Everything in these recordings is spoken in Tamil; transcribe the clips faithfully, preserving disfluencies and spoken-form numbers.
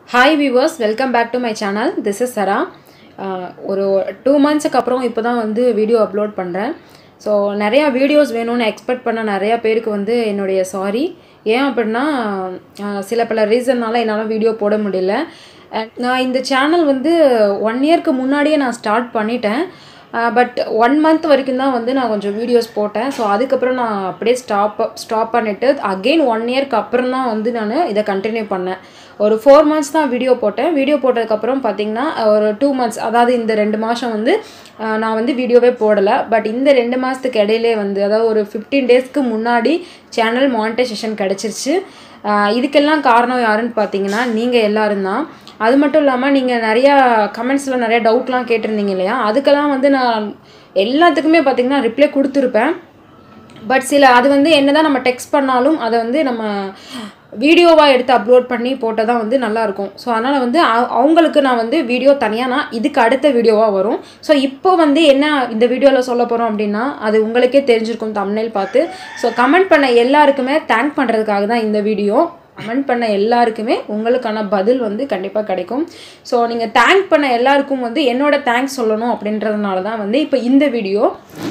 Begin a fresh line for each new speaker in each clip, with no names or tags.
Hi viewers, welcome back to my channel. This is Sarah. ஒரு two months க்கு அப்புறம் இப்போதான் வந்து வீடியோ அப்லோட் பண்றேன். ஸோ நிறைய வீடியோஸ் வேணும்னு எக்ஸ்பெக்ட் பண்ண நிறைய பேருக்கு வந்து என்னுடைய சாரி. ஏன் அப்படின்னா சில பல ரீசன்னால என்னால் வீடியோ போட முடியல. நான் இந்த சேனல் வந்து ஒன் இயர்க்கு முன்னாடியே நான் ஸ்டார்ட் பண்ணிட்டேன். பட் ஒன் மந்த் வரைக்கும் தான் வந்து நான் கொஞ்சம் வீடியோஸ் போட்டேன். ஸோ அதுக்கப்புறம் நான் அப்படியே ஸ்டாப் ஸ்டாப் பண்ணிவிட்டு அகெயின் ஒன் இயர்க்கு அப்புறம் தான் வந்து நான் இதை கண்டினியூ பண்ணேன். ஒரு ஃபோர் மந்த்ஸ் தான் வீடியோ போட்டேன். வீடியோ போட்டதுக்கப்புறம் பார்த்திங்கன்னா ஒரு டூ மந்த்ஸ் அதாவது இந்த ரெண்டு மாதம் வந்து நான் வந்து வீடியோவே போடலை. பட் இந்த ரெண்டு மாதத்துக்கு இடையிலே வந்து அதாவது ஒரு ஃபிஃப்டீன் டேஸ்க்கு முன்னாடி சேனல் மானிட்டைசேஷன் கிடச்சிருச்சு. இதுக்கெல்லாம் காரணம் யாருன்னு பார்த்தீங்கன்னா நீங்கள் எல்லோரும் தான். அது மட்டும் இல்லாமல் நீங்கள் நிறையா கமெண்ட்ஸில் நிறையா டவுட்லாம் கேட்டிருந்தீங்க இல்லையா, அதுக்கெல்லாம் வந்து நான் எல்லாத்துக்குமே பார்த்திங்கன்னா ரிப்ளை கொடுத்துருப்பேன். பட் சில அது வந்து என்ன தான் நம்ம டெக்ஸ்ட் பண்ணாலும் அதை வந்து நம்ம வீடியோவாக எடுத்து அப்லோட் பண்ணி போட்டால் தான் வந்து நல்லாயிருக்கும். ஸோ அதனால் வந்து அவங்களுக்கு நான் வந்து வீடியோ தனியாக நான் இதுக்கு அடுத்த வீடியோவாக வரும். ஸோ இப்போ வந்து என்ன இந்த வீடியோவில் சொல்ல போகிறோம் அப்படின்னா அது உங்களுக்கே தெரிஞ்சிருக்கும் தம்ப்நெயில் பார்த்து. ஸோ கமெண்ட் பண்ண எல்லாருக்குமே தேங்க் பண்ணுறதுக்காக தான் இந்த வீடியோ. கமெண்ட் பண்ண எல்லாருக்குமே உங்களுக்கான பதில் வந்து கண்டிப்பாக கிடைக்கும். ஸோ நீங்கள் தேங்க் பண்ண எல்லாருக்கும் வந்து என்னோடய தேங்க்ஸ் சொல்லணும் அப்படின்றதுனால தான் வந்து இப்போ இந்த வீடியோ.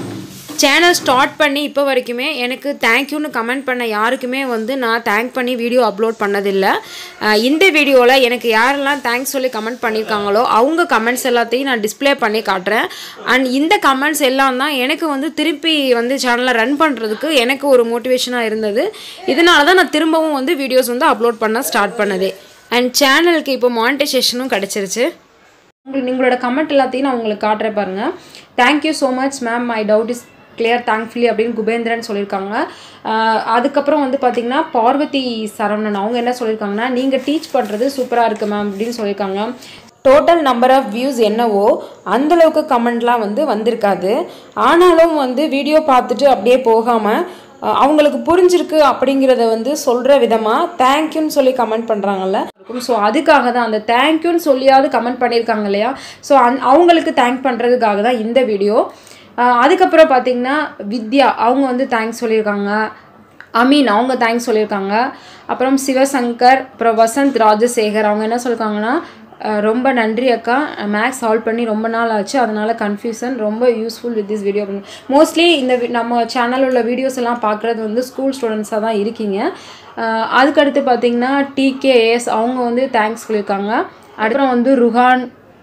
சேனல் ஸ்டார்ட் பண்ணி இப்போ வரைக்குமே எனக்கு தேங்க்யூன்னு கமெண்ட் பண்ண யாருக்குமே வந்து நான் தேங்க் பண்ணி வீடியோ அப்லோட் பண்ணதில்லை. இந்த வீடியோவில் எனக்கு யாரெல்லாம் தேங்க்ஸ் சொல்லி கமெண்ட் பண்ணியிருக்காங்களோ அவங்க கமெண்ட்ஸ் எல்லாத்தையும் நான் டிஸ்பிளே பண்ணி காட்டுறேன். அண்ட் இந்த கமெண்ட்ஸ் எல்லாம் தான் எனக்கு வந்து திருப்பி வந்து சேனலை ரன் பண்ணுறதுக்கு எனக்கு ஒரு மோட்டிவேஷனாக இருந்தது. இதனால தான் நான் திரும்பவும் வந்து வீடியோஸ் வந்து அப்லோட் பண்ண ஸ்டார்ட் பண்ணதே. அண்ட் சேனலுக்கு இப்போ மானிட்டைசேஷனும் கிடச்சிருச்சு. உங்களுக்கு உங்களோட கமெண்ட் எல்லாத்தையும் நான் உங்களுக்கு காட்டுறேன் பாருங்கள். Thank you so much ma'am, my doubt is clear thankfully அப்படின்னு குபேந்திரன் சொல்லியிருக்காங்க. அதுக்கப்புறம் வந்து பார்த்திங்கன்னா பார்வதி சரவணன் அவங்க என்ன சொல்லியிருக்காங்கன்னா நீங்கள் டீச் பண்ணுறது சூப்பராக இருக்குது மேம் அப்படின்னு சொல்லியிருக்காங்க. டோட்டல் நம்பர் ஆஃப் வியூஸ் என்னவோ அந்தளவுக்கு கமெண்ட்லாம் வந்து வந்திருக்காது. ஆனாலும் வந்து வீடியோ பார்த்துட்டு அப்படியே போகாமல் அவங்களுக்கு புரிஞ்சிருக்கு அப்படிங்கிறத வந்து சொல்கிற விதமாக தேங்க்யூன்னு சொல்லி கமெண்ட் பண்ணுறாங்கல்ல. ஸோ அதுக்காக தான் அந்த தேங்க்யூன்னு சொல்லியாவது கமெண்ட் பண்ணியிருக்காங்க இல்லையா. ஸோ அந் அவங்களுக்கு தேங்க் பண்ணுறதுக்காக தான் இந்த வீடியோ. அதுக்கப்புறம் பார்த்திங்கன்னா வித்யா அவங்க வந்து தேங்க்ஸ் சொல்லியிருக்காங்க. அமீன் அவங்க தேங்க்ஸ் சொல்லியிருக்காங்க. அப்புறம் சிவசங்கர், அப்புறம் வசந்த் ராஜசேகர் அவங்க என்ன சொல்லியிருக்காங்கன்னா ரொம்ப நன்றி அக்கா, மேக்ஸ் சால்வ் பண்ணி ரொம்ப நாள் ஆச்சு அதனால் கன்ஃபியூஷன், ரொம்ப useful with this video. Mostly இந்த நம்ம சேனலில் உள்ள வீடியோஸ் எல்லாம் பார்க்குறது வந்து ஸ்கூல் ஸ்டூடெண்ட்ஸாக தான் இருக்கீங்க. அதுக்கடுத்து பார்த்திங்கன்னா டிகேஎஸ் அவங்க வந்து தேங்க்ஸ் சொல்லியிருக்காங்க. அப்புறம் வந்து ருஹான்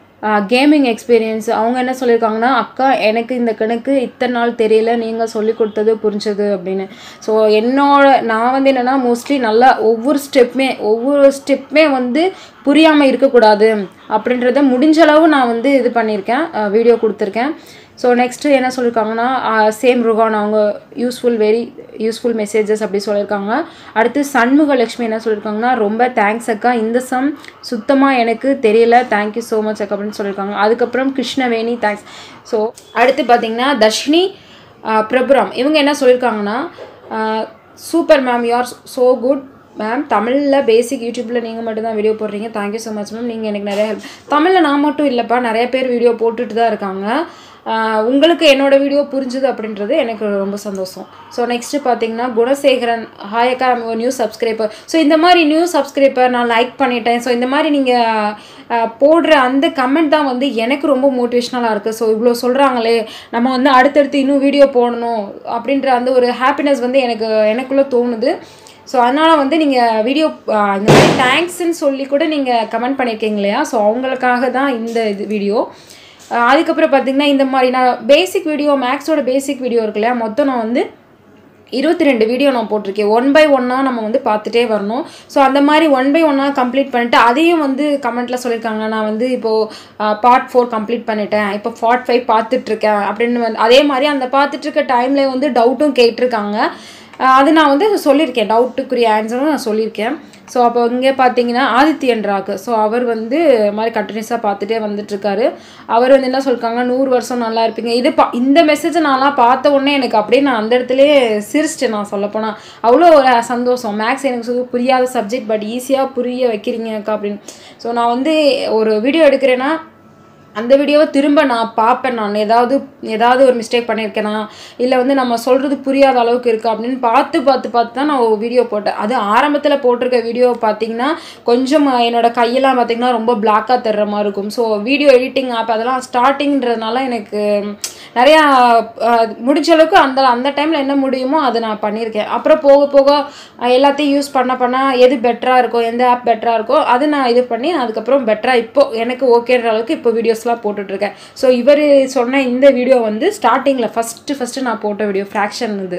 கேமிங் எக்ஸ்பீரியன்ஸ் அவங்க என்ன சொல்லியிருக்காங்கன்னா அக்கா எனக்கு இந்த கணக்கு இத்தனை நாள் தெரியல, நீங்கள் சொல்லி கொடுத்தது புரிஞ்சது அப்படின்னு. ஸோ என்னோட நான் வந்து என்னென்னா மோஸ்ட்லி நல்லா ஒவ்வொரு ஸ்டெப்புமே ஒவ்வொரு ஸ்டெப்புமே வந்து புரியாமல் இருக்கக்கூடாது அப்படின்றத முடிஞ்சளவு நான் வந்து இது பண்ணியிருக்கேன், வீடியோ கொடுத்துருக்கேன். ஸோ நெக்ஸ்ட்டு என்ன சொல்லியிருக்காங்கன்னா சேம் ருகான் அவங்க யூஸ்ஃபுல் வெரி யூஸ்ஃபுல் மெசேஜஸ் அப்படி சொல்லியிருக்காங்க. அடுத்து சண்முகலட்சுமி என்ன சொல்லியிருக்காங்கன்னா ரொம்ப தேங்க்ஸ் அக்கா, இந்த சம் சுத்தமாக எனக்கு தெரியல, தேங்க்யூ ஸோ மச் அக்கா அப்படின்னு சொல்லியிருக்காங்க. அதுக்கப்புறம் கிருஷ்ணவேணி தேங்க்ஸ். ஸோ அடுத்து பார்த்திங்கன்னா தர்ஷினி பிரபுராம் இவங்க என்ன சொல்லியிருக்காங்கன்னா super ma'am, you are so good ma'am, தமிழில் பேசிக் யூடியூப்பில் நீங்கள் மட்டும்தான் வீடியோ போடுறீங்க, தேங்க்யூ ஸோ மச் மேம், நீங்கள் எனக்கு நிறைய ஹெல்ப். தமிழில் நான் மட்டும் இல்லைப்பா, நிறைய பேர் வீடியோ போட்டுட்டு தான் இருக்காங்க. உங்களுக்கு என்னோடய வீடியோ புரிஞ்சுது அப்படின்றது எனக்கு ரொம்ப சந்தோஷம். ஸோ நெக்ஸ்ட்டு பார்த்தீங்கன்னா குணசேகரன் ஹாயக்கா நியூ சப்ஸ்கிரைபர். ஸோ இந்த மாதிரி நியூ சப்ஸ்கிரைபர் நான் லைக் பண்ணிட்டேன். ஸோ இந்த மாதிரி நீங்கள் போடுற அந்த கமெண்ட் தான் வந்து எனக்கு ரொம்ப மோட்டிவேஷ்னலாக இருக்குது. ஸோ இவ்வளோ சொல்கிறாங்களே நம்ம வந்து அடுத்தடுத்து இன்னும் வீடியோ போடணும் அப்படின்ற அந்த ஒரு ஹாப்பினஸ் வந்து எனக்கு எனக்குள்ளே தோணுது. ஸோ அதனால் வந்து நீங்கள் வீடியோ இந்த மாதிரி தேங்க்ஸ்ன்னு சொல்லி கூட நீங்கள் கமெண்ட் பண்ணியிருக்கீங்க இல்லையா. ஸோ அவங்களுக்காக தான் இந்த இது வீடியோ. அதுக்கப்புறம் பார்த்திங்கன்னா இந்த மாதிரி நான் பேசிக் வீடியோ மேக்ஸோட பேசிக் வீடியோ இருக்கு இல்லையா, மொத்தம் நான் வந்து இருபத்தி ரெண்டு வீடியோ நான் போட்டிருக்கேன். ஒன் பை ஒன்னாக நம்ம வந்து பார்த்துட்டே வரணும். ஸோ அந்த மாதிரி ஒன் பை ஒன்னாக கம்ப்ளீட் பண்ணிவிட்டு அதையும் வந்து கமெண்ட்டில் சொல்லியிருக்காங்க நான் வந்து இப்போது பார்ட் ஃபோர் கம்ப்ளீட் பண்ணிட்டேன், இப்போ பார்ட் ஃபைவ் பார்த்துட்ருக்கேன் அப்படின்னு வந்து அதே மாதிரி அந்த பார்த்துட்ருக்க டைமில் வந்து டவுட்டும் கேட்டிருக்காங்க. அது நான் வந்து சொல்லியிருக்கேன், டவுட்டுக்குரிய ஆன்சரும் நான் சொல்லியிருக்கேன். ஸோ அப்போ இங்கே பார்த்தீங்கன்னா ஆதித்யன் ராக்கு, ஸோ அவர் வந்து மாதிரி கண்டினியூஸாக பார்த்துட்டே வந்துட்டுருக்காரு. அவர் வந்து என்ன சொல்லியிருக்காங்க நூறு வருஷம் நல்லா இருப்பீங்க. இது பா இந்த மெசேஜை நான்லாம் பார்த்த உடனே எனக்கு அப்படியே நான் அந்த இடத்துலையே சிரிச்சிட்டேன். நான் சொல்லப்போனால் அவ்வளோ ஒரு சந்தோஷம். மேக்ஸ் எனக்கு புரியாத சப்ஜெக்ட், பட் ஈஸியாக புரிய வைக்கிறீங்கக்கா அப்படின்னு. ஸோ நான் வந்து ஒரு வீடியோ எடுக்கிறேன்னா அந்த வீடியோவை திரும்ப நான் பார்ப்பேன். நான் ஏதாவது ஏதாவது ஒரு மிஸ்டேக் பண்ணியிருக்கேனா, இல்லை வந்து நம்ம சொல்கிறது புரியாத அளவுக்கு இருக்கா அப்படின்னு பார்த்து பார்த்து பார்த்து தான் நான் வீடியோ போட்டேன். அது ஆரம்பத்தில் போட்டிருக்க வீடியோவை பார்த்தீங்கன்னா கொஞ்சம் என்னோட கையெல்லாம் பார்த்திங்கன்னா ரொம்ப பிளாக்காக தர்ற மாதிரி இருக்கும். ஸோ வீடியோ எடிட்டிங் ஆப் அதெல்லாம் ஸ்டார்டிங்கிறதுனால எனக்கு நிறையா முடிஞ்ச அளவுக்கு அந்த அந்த டைமில் என்ன முடியுமோ அதை நான் பண்ணியிருக்கேன். அப்புறம் போக போக எல்லாத்தையும் யூஸ் பண்ண பண்ண எது பெட்டராக இருக்கோ, எந்த ஆப் பெட்டராக இருக்கோ அது நான் இது பண்ணி அதுக்கப்புறம் பெட்டராக இப்போது எனக்கு ஓகேன்ற அளவுக்கு இப்போ வீடியோஸ்லாம் போட்டுட்ருக்கேன். ஸோ இவர் சொன்ன இந்த வீடியோ வந்து ஸ்டார்டிங்கில் ஃபஸ்ட்டு ஃபஸ்ட்டு நான் போட்ட வீடியோ ஃப்ராக்ஷன் இது.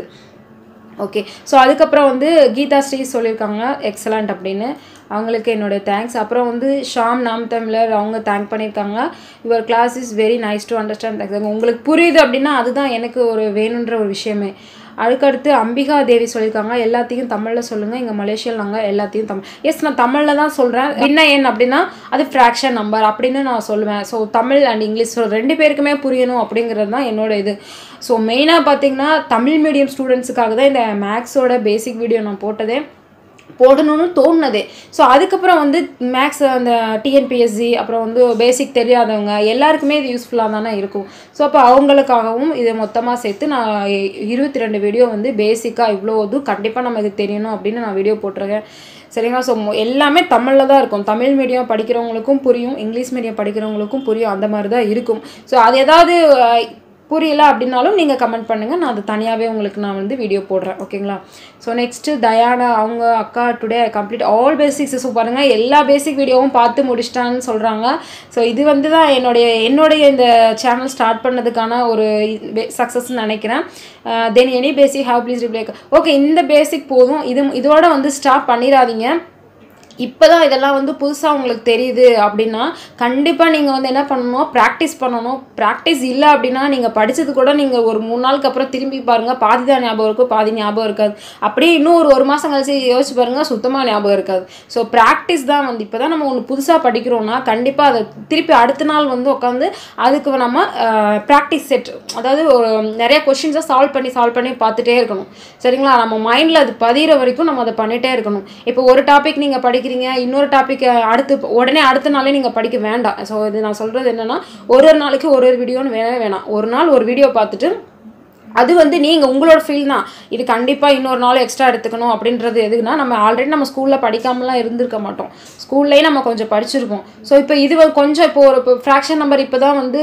ஓகே, ஸோ அதுக்கப்புறம் வந்து கீதா ஸ்ரீ சொல்லியிருக்காங்க எக்ஸலண்ட் அப்படின்னு, அவங்களுக்கு என்னோடய தேங்க்ஸ். அப்புறம் வந்து ஷாம் நாம் தமிழர் அவங்க தேங்க் பண்ணியிருக்காங்க. Your class is very nice to understand. Thanks, உங்களுக்கு புரியுது அப்படின்னா அதுதான் எனக்கு ஒரு வேணுன்ற ஒரு விஷயமே. அதுக்கடுத்து அம்பிகா தேவி சொல்லியிருக்காங்க எல்லாத்தையும் தமிழில் சொல்லுங்கள், இங்கே மலேசியாவில் நாங்கள் எல்லாத்தையும் தமிழ். எஸ், நான் தமிழில் தான் சொல்கிறேன். என்ன ஏன் அப்படின்னா அது ஃப்ராக்ஷன் நம்பர் அப்படின்னு நான் சொல்லுவேன். So Tamil and English so ரெண்டு பேருக்குமே புரியணும் அப்படிங்கிறது தான் என்னோடய இது. ஸோ மெயினாக பார்த்திங்கன்னா தமிழ் மீடியம் ஸ்டூடெண்ட்ஸுக்காக தான் இந்த மேக்ஸோட பேசிக் வீடியோ நான் போட்டதே போடணும்னு தோணுனதே. ஸோ அதுக்கப்புறம் வந்து மேக்ஸ் அந்த டிஎன்பிஎஸ்சி அப்புறம் வந்து பேசிக் தெரியாதவங்க எல்லாருக்குமே இது யூஸ்ஃபுல்லாக தானே இருக்கும். ஸோ அப்போ அவங்களுக்காகவும் இதை மொத்தமாக சேர்த்து நான் இருபத்தி ரெண்டு வீடியோ வந்து பேசிக்காக இவ்வளோ இது கண்டிப்பாக நமக்கு தெரியணும் அப்படின்னு நான் வீடியோ போட்டிருக்கேன். சரிங்களா? ஸோ எல்லாமே தமிழில் தான் இருக்கும். தமிழ் மீடியம் படிக்கிறவங்களுக்கும் புரியும், இங்கிலீஷ் மீடியம் படிக்கிறவங்களுக்கும் புரியும், அந்த மாதிரி தான் இருக்கும். ஸோ அது ஏதாவது புரியல அப்படின்னாலும் நீங்கள் கமெண்ட் பண்ணுங்கள், நான் அது தனியாகவே உங்களுக்கு நான் வந்து வீடியோ போடுறேன். ஓகேங்களா? ஸோ நெக்ஸ்ட்டு தயானா அவங்க அக்கா today I complete all basics. So பாருங்கள் எல்லா பேசிக் வீடியோவும் பார்த்து முடிச்சிட்டான்னு சொல்கிறாங்க. ஸோ இது வந்து தான் என்னுடைய என்னுடைய இந்த சேனல் ஸ்டார்ட் பண்ணதுக்கான ஒரு சக்ஸஸ்ன்னு நினைக்கிறேன். Then any basic have please reply. Okay, இந்த பேசிக் போதும், இது இதோட வந்து ஸ்டாப் பண்ணிடாதீங்க. இப்போ தான் இதெல்லாம் வந்து புதுசாக உங்களுக்கு தெரியுது அப்படின்னா கண்டிப்பாக நீங்கள் வந்து என்ன பண்ணணும், ப்ராக்டிஸ் பண்ணணும். ப்ராக்டிஸ் இல்லை அப்படின்னா நீங்கள் படித்தது கூட நீங்கள் ஒரு மூணு நாளுக்கு அப்புறம் திரும்பி பாருங்கள், பாதி தான் ஞாபகம் இருக்கும், பாதி ஞாபகம் இருக்காது. அப்படியே இன்னும் ஒரு ஒரு மாதம் கழிச்சு யோசிச்சு பாருங்கள், சுத்தமாக ஞாபகம் இருக்காது. ஸோ ப்ராக்டிஸ் தான் வந்து இப்போ தான் நம்ம ஒன்று புதுசாக படிக்கிறோன்னா கண்டிப்பாக அதை திருப்பி அடுத்த நாள் வந்து உட்காந்து அதுக்கு நம்ம ப்ராக்டிஸ் செட், அதாவது ஒரு நிறைய கொஷின்ஸை சால்வ் பண்ணி சால்வ் பண்ணி பார்த்துட்டே இருக்கணும். சரிங்களா? நம்ம மைண்டில் அது பதிகிற வரைக்கும் நம்ம அதை பண்ணிகிட்டே இருக்கணும். இப்போ ஒரு டாபிக் நீங்கள் படிக்க இன்னொரு டாபிக் அடுத்து உடனே அடுத்த நாளே நீங்க படிக்க வேண்டாம். ஸோ இது நான் சொல்றது என்னன்னா ஒரு ஒரு நாளைக்கு ஒரு ஒரு வீடியோன்னு வேணவே வேணாம். ஒரு நாள் ஒரு வீடியோ பார்த்துட்டு அது வந்து நீங்கள் உங்களோட ஃபீல் தான், இது கண்டிப்பாக இன்னொரு நாள் எக்ஸ்ட்ரா எடுத்துக்கணும் அப்படின்றது எதுக்குன்னா நம்ம ஆல்ரெடி நம்ம ஸ்கூலில் படிக்காமலாம் இருந்திருக்க மாட்டோம், ஸ்கூல்லேயே நம்ம கொஞ்சம் படிச்சிருப்போம். ஸோ இப்போ இது கொஞ்சம் இப்போ ஒரு இப்போ ஃப்ராக்ஷன் நம்பர் இப்போ தான் வந்து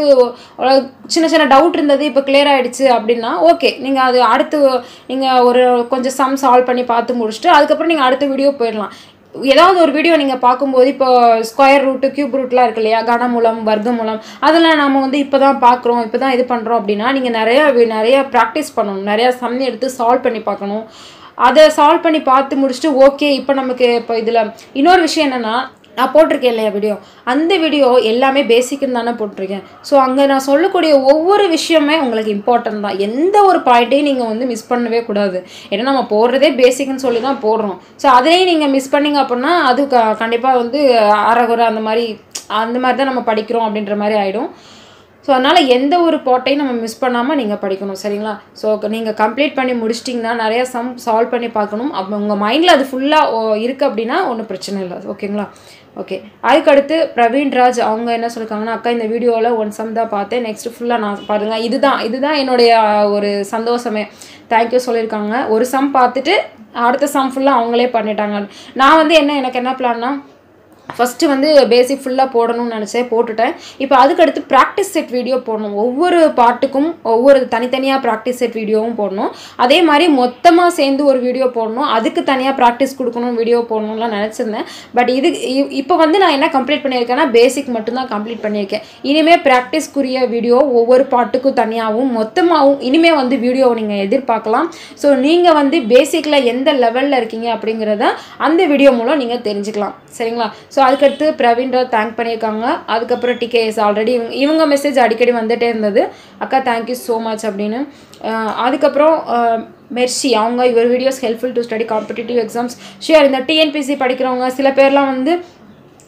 சின்ன சின்ன டவுட் இருந்தது இப்போ கிளியர் ஆகிடுச்சு அப்படின்னா ஓகே, நீங்கள் அது அடுத்து நீங்கள் ஒரு கொஞ்சம் சம் சால்வ் பண்ணி பார்த்து முடிச்சுட்டு அதுக்கப்புறம் நீங்கள் அடுத்த வீடியோ போயிடலாம். ஏதாவது ஒரு வீடியோ நீங்கள் பார்க்கும்போது இப்போ ஸ்கொயர் ரூட்டு கியூப் ரூட்லாம் இருக்கு இல்லையா, கனமூலம் வர்க்கமூலம் அதெல்லாம் நம்ம வந்து இப்போ தான் பார்க்குறோம், இப்போ தான் இது பண்ணுறோம் அப்படின்னா நீங்கள் நிறையா நிறையா ப்ராக்டிஸ் பண்ணணும், நிறையா சம் எடுத்து சால்வ் பண்ணி பார்க்கணும். அதை சால்வ் பண்ணி பார்த்து முடிச்சுட்டு ஓகே இப்போ நமக்கு இப்போ இதில் இன்னொரு விஷயம் என்னென்னா நான் போட்டிருக்கேன் இல்லையா வீடியோ, அந்த வீடியோ எல்லாமே பேசிக்குன்னு தானே போட்டிருக்கேன். ஸோ அங்கே நான் சொல்லக்கூடிய ஒவ்வொரு விஷயமே உங்களுக்கு இம்பார்ட்டன்ட் தான், எந்த ஒரு பாயிண்ட்டையும் நீங்கள் வந்து மிஸ் பண்ணவே கூடாது. ஏன்னா நம்ம போடுறதே பேசிக்குன்னு சொல்லி தான் போடுறோம். ஸோ அதையும் நீங்கள் மிஸ் பண்ணிங்க அப்படின்னா அது க கண்டிப்பாக வந்து அறகுறை அந்த மாதிரி அந்த மாதிரி தான் நம்ம படிக்கிறோம் அப்படின்ற மாதிரி ஆகிடும். ஸோ அதனால் எந்த ஒரு பாட்டையும் நம்ம மிஸ் பண்ணாமல் நீங்கள் படிக்கணும். சரிங்களா? ஸோ நீங்கள் கம்ப்ளீட் பண்ணி முடிச்சிட்டிங்கன்னா நிறையா சம் சால்வ் பண்ணி பார்க்கணும். அப்போ உங்கள் மைண்டில் அது ஃபுல்லாக இருக்குது அப்படின்னா ஒன்றும் பிரச்சனை இல்லை. ஓகேங்களா? ஓகே, அதுக்கடுத்து பிரவீன்ராஜ் அவங்க என்ன சொல்லியிருக்காங்கன்னா அக்கா இந்த வீடியோவில் ஒன் சம் தான் பார்த்தேன், நெக்ஸ்ட் ஃபுல்லாக நான் பாருங்கள், இதுதான் இதுதான் என்னுடைய ஒரு சந்தோஷமே, தேங்க்யூ சொல்லியிருக்காங்க. ஒரு சம் பார்த்துட்டு அடுத்த சம் ஃபுல்லாக அவங்களே பண்ணிட்டாங்க. நான் வந்து என்ன எனக்கு என்ன பிளான்னா ஃபஸ்ட்டு வந்து பேசிக் ஃபுல்லாக போடணும்னு நினச்சேன், போட்டுட்டேன். இப்போ அதுக்கடுத்து ப்ராக்டிஸ் செட் வீடியோ போடணும், ஒவ்வொரு பாட்டுக்கும் ஒவ்வொரு தனித்தனியாக ப்ராக்டிஸ் செட் வீடியோவும் போடணும். அதே மாதிரி மொத்தமாக சேர்ந்து ஒரு வீடியோ போடணும், அதுக்கு தனியாக ப்ராக்டிஸ் கொடுக்கணும் வீடியோ போடணும்லாம் நினச்சிருந்தேன். பட் இது இப்போ வந்து நான் என்ன கம்ப்ளீட் பண்ணியிருக்கேன்னா பேசிக் மட்டும்தான் கம்ப்ளீட் பண்ணியிருக்கேன். இனிமேல் ப்ராக்டிஸ்க்குரிய வீடியோ ஒவ்வொரு பாட்டுக்கும் தனியாகவும் மொத்தமாகவும் இனிமேல் வந்து வீடியோவை நீங்கள் எதிர்பார்க்கலாம். ஸோ நீங்கள் வந்து பேசிக்கில் எந்த லெவலில் இருக்கீங்க அப்படிங்கிறத அந்த வீடியோ மூலம் நீங்கள் தெரிஞ்சுக்கலாம். சரிங்களா? ஸோ அதுக்கடுத்து பிரவீன்ராஜ் தேங்க் பண்ணியிருக்காங்க. அதுக்கப்புறம் டிகேஎஸ் ஆல்ரெடி இவங்க இவங்க மெசேஜ் அடிக்கடி வந்துகிட்டே இருந்தது, அக்கா தேங்க்யூ ஸோ மச் அப்படின்னு. அதுக்கப்புறம் மெர்சி அவங்க your videos helpful to study competitive exams sure. இந்த டிஎன்பிசி படிக்கிறவங்க சில பேர்லாம் வந்து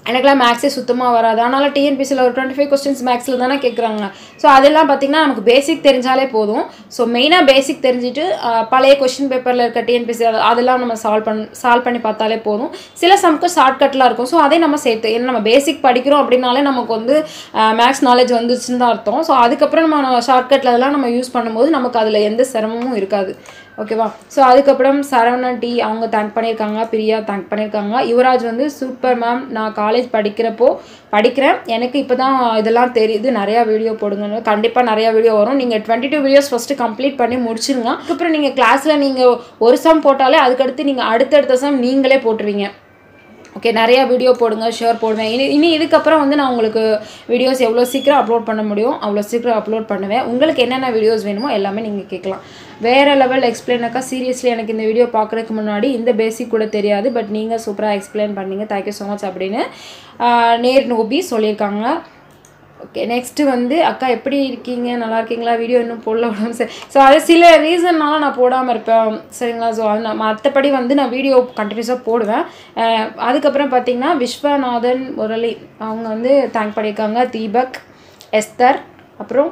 எனக்குலாம் மேக்ஸே சுத்தமாக வராது. அதனால் டிஎன்பிசியில் ஒரு டுவெண்ட்டி ஃபைவ் கொஸ்டின்ஸ் மேக்ஸில் தானே கேட்குறாங்க. ஸோ அதெல்லாம் பார்த்திங்கன்னா நமக்கு பேசிக் தெரிஞ்சாலே போதும். ஸோ மெயினாக பேசிக் தெரிஞ்சுட்டு பழைய கொஸ்டின் பேப்பரில் இருக்க டிஎன்பிசி அதெல்லாம் நம்ம சால்வ் பண்ண சால்வ் பண்ணி பார்த்தாலே போதும். சில சம்க்கு ஷார்ட்கட்லாம் இருக்கும். ஸோ அதே நம்ம சேர்த்து ஏன்னா நம்ம பேசிக் படிக்கிறோம் அப்படின்னாலே நமக்கு வந்து மேக்ஸ் நாலேஜ் வந்துச்சுன்னு தான் அர்த்தம். ஸோ அதுக்கப்புறம் நம்ம ஷார்ட்கட்டில் அதெல்லாம் நம்ம யூஸ் பண்ணும்போது நமக்கு அதில் எந்த சிரமமும் இருக்காது. ஓகேவா? ஸோ அதுக்கப்புறம் சரவணன் டி அவங்க தேங்க் பண்ணியிருக்காங்க, பிரியா தேங்க் பண்ணியிருக்காங்க. யுவராஜ் வந்து சூப்பர் மேம், நான் காலேஜ் படிக்கிறப்போ படிக்கிறேன், எனக்கு இப்போ தான் இதெல்லாம் தெரியுது, நிறையா வீடியோ போடுங்க. கண்டிப்பாக நிறையா வீடியோ வரும். நீங்கள் twenty two videos first complete பண்ணி முடிச்சுருங்க. அதுக்கப்புறம் நீங்கள் கிளாஸில் நீங்கள் ஒரு சம் போட்டாலே அதுக்கடுத்து நீங்கள் அடுத்தடுத்த சம் நீங்களே போட்டுருவீங்க. ஓகே, நிறையா வீடியோ போடுங்க, ஷேர் போடுவேன். இனி இனி இதுக்கப்புறம் வந்து நான் உங்களுக்கு வீடியோஸ் எவ்வளோ சீக்கிரம் அப்லோட் பண்ண முடியும் அவ்வளோ சீக்கிரம் அப்லோட் பண்ணுவேன். உங்களுக்கு என்னென்ன வீடியோஸ் வேணுமோ எல்லாமே நீங்கள் கேட்கலாம். வேறு லெவல் எக்ஸ்பிளைனாக்கா சீரியஸ்லி எனக்கு இந்த வீடியோ பார்க்குறதுக்கு முன்னாடி இந்த பேசிக் கூட தெரியாது, பட் நீங்கள் சூப்பராக எக்ஸ்பிளைன் பண்ணீங்க, தேங்க்யூ ஸோ மச் அப்படின்னு நேர் நோபி சொல்லியிருக்காங்க. ஓகே, நெக்ஸ்ட்டு வந்து அக்கா எப்படி இருக்கீங்க, நல்லா இருக்கீங்களா, வீடியோ இன்னும் போடல உடம்பு சரி. ஸோ அது சில ரீசன்னால நான் போடாமல் இருப்பேன் சரிங்களா. ஸோ அது நான் மற்றபடி வந்து நான் வீடியோ கண்டினியூஸாக போடுவேன். அதுக்கப்புறம் பார்த்திங்கன்னா விஸ்வநாதன் முரளி அவங்க வந்து தேங்க் பண்ணியிருக்காங்க, தீபக், எஸ்தர், அப்புறம்